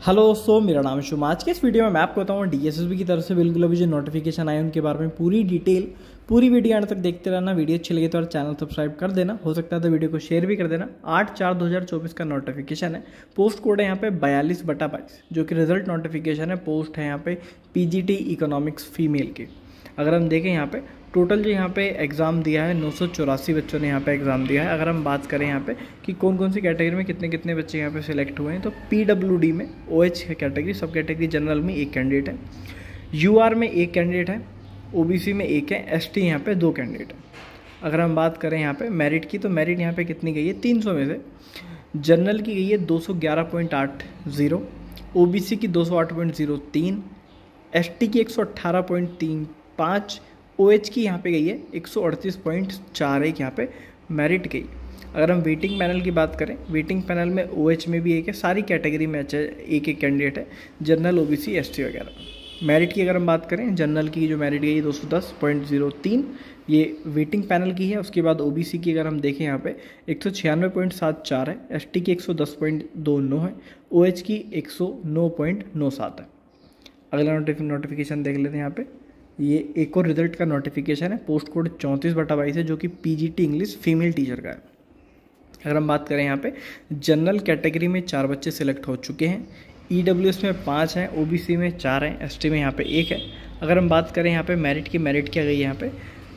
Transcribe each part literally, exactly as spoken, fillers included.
Hello सो मेरा नाम है शुभ। आज के इस वीडियो में मैं आपको बताऊँ डीएसएसबी की तरफ से बिल्कुल अभी जो नोटिफिकेशन आए उनके बारे में पूरी डिटेल, पूरी वीडियो आने तक देखते रहना। वीडियो अच्छी लगी तो और चैनल सब्सक्राइब कर देना, हो सकता है तो वीडियो को शेयर भी कर देना। आठ चार दो हज़ार चौबीस का नोटिफिकेशन है। पोस्ट कोड है यहाँ पे बयालीस बटा बाईस, जो कि रिजल्ट नोटिफिकेशन है। पोस्ट है यहाँ पे पीजीटी इकोनॉमिक्स फीमेल की। अगर हम देखें यहाँ पे टोटल जो यहाँ पे एग्ज़ाम दिया है नौ सौ चौरासी बच्चों ने यहाँ पे एग्ज़ाम दिया है। अगर हम बात करें यहाँ पे कि कौन कौन सी कैटेगरी में कितने कितने बच्चे यहाँ पे सिलेक्ट हुए हैं, तो पीडब्ल्यूडी में ओएच कैटेगरी, सब कैटेगरी जनरल में एक कैंडिडेट है, यूआर में एक कैंडिडेट है, ओबीसी में एक है, एसटी यहाँ पे दो कैंडिडेट है। अगर हम बात करें यहाँ पे मेरिट की, तो मेरिट यहाँ पे कितनी गई है, तीन सौ में से जनरल की गई है दो सौ ग्यारह पॉइंट आठ जीरो, ओबीसी की दो सौ आठ पॉइंट जीरो तीन, एसटी की एक सौ अट्ठारह पॉइंट तीन पाँच, ओएच की यहाँ पे गई है एक सौ अड़तीस पॉइंट चार एक यहाँ पे मेरिट गई। अगर हम वेटिंग पैनल की बात करें, वेटिंग पैनल में ओएच में भी एक है, सारी कैटेगरी में एक एक कैंडिडेट है, जनरल, ओबीसी, एसटी वगैरह। मेरिट की अगर हम बात करें, जनरल की जो मेरिट गई दो सौ दस पॉइंट जीरो तीन, ये वेटिंग पैनल की है। उसके बाद ओबीसी की अगर हम देखें यहाँ पे एक सौ छियानवे पॉइंट सात चार है, एसटी की एक सौ दस पॉइंट दो नौ है, ओएच की एक सौ नौ पॉइंट नौ सात है। अगला नोटिफिकेशन देख लेते हैं यहाँ पे। ये एक और रिजल्ट का नोटिफिकेशन है। पोस्ट कोड चौंतीस बटा बाईस है, जो कि पीजीटी इंग्लिश फीमेल टीचर का है। अगर हम बात करें यहाँ पे जनरल कैटेगरी में चार बच्चे सिलेक्ट हो चुके हैं, ईडब्ल्यूएस में पाँच हैं, ओबीसी में चार हैं, एसटी में यहाँ पे एक है। अगर हम बात करें यहाँ पे मेरिट की, मेरिट क्या गई है यहाँ पे,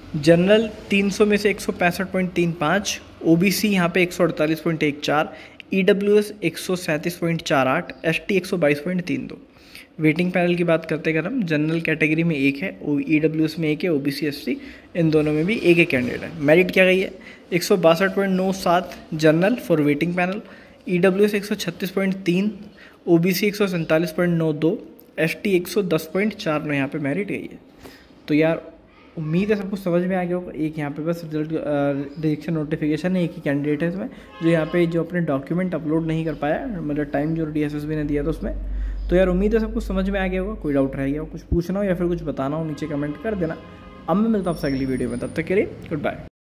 जनरल तीन सौ में से एक सौ पैंसठ पॉइंट तीन पाँच, ओबीसी यहाँ पे एक सौ अड़तालीस पॉइंट एक चार, ईडब्ल्यूएस एक सौ सैंतीस पॉइंट चार आठ, एसटी एक सौ बाईस पॉइंट तीन दो। वेटिंग पैनल की बात करते हैं अगर हम, जनरल कैटेगरी में एक है, ईडब्ल्यूएस में एक है, ओबीसी, एसटी इन दोनों में भी एक एक कैंडिडेट है। मेरिट क्या गई है, एक सौ बासठ पॉइंट नौ सात general for waiting panel, EWS एक सौ छत्तीस पॉइंट तीन, ओबीसी एक सौ सैंतालीस पॉइंट नौ दो, एसटी एक सौ दस पॉइंट चार नौ यहाँ पे मेरिट गई है। तो यार उम्मीद है सबको समझ में आ गया होगा। एक यहाँ पे बस रिजल्ट डिरेक्शन नोटिफिकेशन है, एक ही कैंडिडेट है इसमें जो यहाँ पे जो अपने डॉक्यूमेंट अपलोड नहीं कर पाया, मतलब टाइम जो डीएसएसबी ने दिया था उसमें। तो यार उम्मीद है सबको समझ में आ गया होगा। कोई डाउट रह गया हो, कुछ पूछना हो या फिर कुछ बताना हो, नीचे कमेंट कर देना। अब मैं मिलता हूँ आपसे अगली वीडियो में, तब तक के लिए गुड बाय।